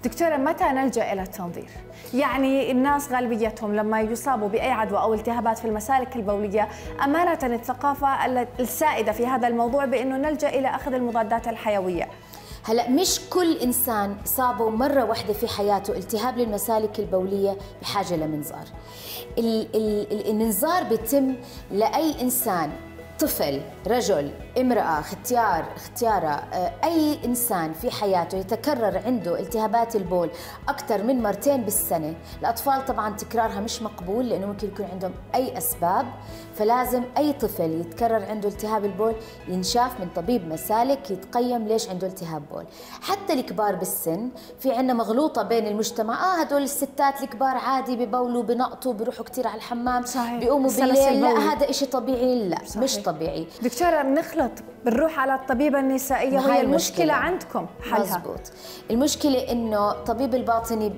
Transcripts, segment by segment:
دكتورة، متى نلجأ إلى التنظير؟ يعني الناس غالبيتهم لما يصابوا بأي عدوى أو التهابات في المسالك البولية، أمانة الثقافة السائدة في هذا الموضوع بأنه نلجأ إلى أخذ المضادات الحيوية. هلا مش كل إنسان صابه مرة واحدة في حياته التهاب للمسالك البولية بحاجة لمنظار. المنظار بيتم لأي إنسان، طفل، رجل، امرأة، ختيارة، أي إنسان في حياته يتكرر عنده التهابات البول أكثر من مرتين بالسنة. الأطفال طبعاً تكرارها مش مقبول لأنه ممكن يكون عندهم أي أسباب، فلازم أي طفل يتكرر عنده التهاب البول ينشاف من طبيب مسالك يتقيم ليش عنده التهاب بول. حتى الكبار بالسن في عندنا مغلوطة بين المجتمع، هدول الستات الكبار عادي ببولوا بنقطوا بيروحوا كثير على الحمام، صحيح. بيقوموا بالليل، لا هذا إشي طبيعي، لا صحيح. مش طبيعي. دكتورة، بنخلط، بنروح على الطبيبة النسائية وهي المشكلة عندكم حلها. مزبوط. المشكلة إنه طبيب الباطني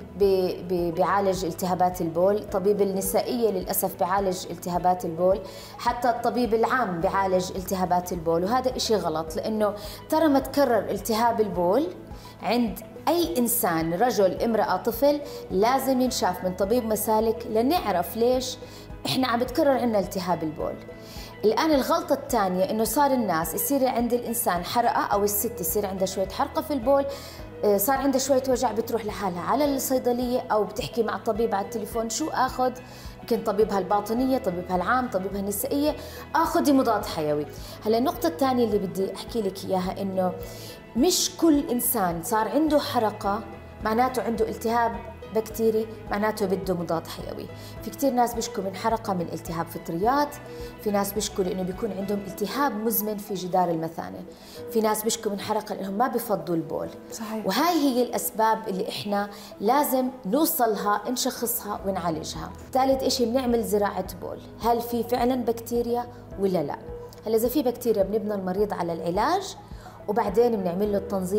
بيعالج التهابات البول، طبيب النسائية للأسف بيعالج التهابات البول، حتى الطبيب العام بيعالج التهابات البول، وهذا إشي غلط لأنه ترى ما تكرر التهاب البول عند أي إنسان، رجل، امرأة، طفل، لازم ينشاف من طبيب مسالك لنعرف ليش إحنا عم بتكرر عنا التهاب البول. الآن الغلطة الثانية إنه صار الناس يصير عند الإنسان حرقة أو الست يصير عندها شوية حرقة في البول، صار عندها شوية وجع، بتروح لحالها على الصيدلية أو بتحكي مع الطبيب على التليفون شو آخذ، يمكن طبيبها الباطنية، طبيبها العام، طبيبها النسائية، آخذي مضاد حيوي. هلا النقطة الثانية اللي بدي أحكي لك إياها إنه مش كل إنسان صار عنده حرقة معناته عنده التهاب بكتيري معناته بده مضاد حيوي. في كتير ناس بيشكوا من حرقة من التهاب فطريات، في ناس بيشكوا لأنه بيكون عندهم التهاب مزمن في جدار المثانة، في ناس بيشكوا من حرقة لأنهم ما بفضوا البول. صحيح. وهاي هي الأسباب اللي إحنا لازم نوصلها، نشخصها ونعالجها. ثالث إشي بنعمل زراعة بول، هل في فعلا بكتيريا ولا لا؟ هلا إذا في بكتيريا بنبنى المريض على العلاج وبعدين بنعمل له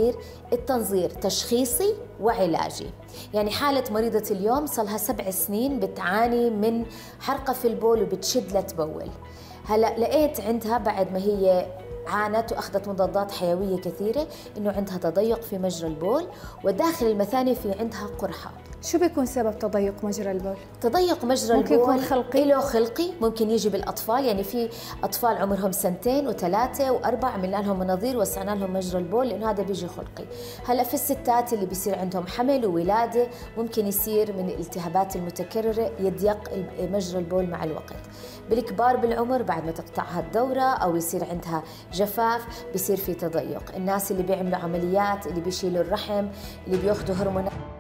التنظير تشخيصي وعلاجي. يعني حالة مريضة اليوم صار لها 7 سنين بتعاني من حرقة في البول وبتشد لتبول، هلا لقيت عندها بعد ما هي عانت واخذت مضادات حيويه كثيره انه عندها تضيق في مجرى البول وداخل المثانه في عندها قرحه. شو بيكون سبب تضيق مجرى البول؟ تضيق مجرى ممكن البول يكون خلقي؟ له خلقي، ممكن يجي بالاطفال، يعني في اطفال عمرهم 2 و3 و4 عملنا لهم مناظير وسعنا لهم مجرى البول لانه هذا بيجي خلقي. هلا في الستات اللي بيصير عندهم حمل وولاده ممكن يصير من الالتهابات المتكرره يضيق مجرى البول مع الوقت. بالكبار بالعمر بعد ما تقطعها الدوره او يصير عندها جفاف بيصير في تضيق. الناس اللي بيعملوا عمليات، اللي بيشيلوا الرحم، اللي بياخذوا هرمونات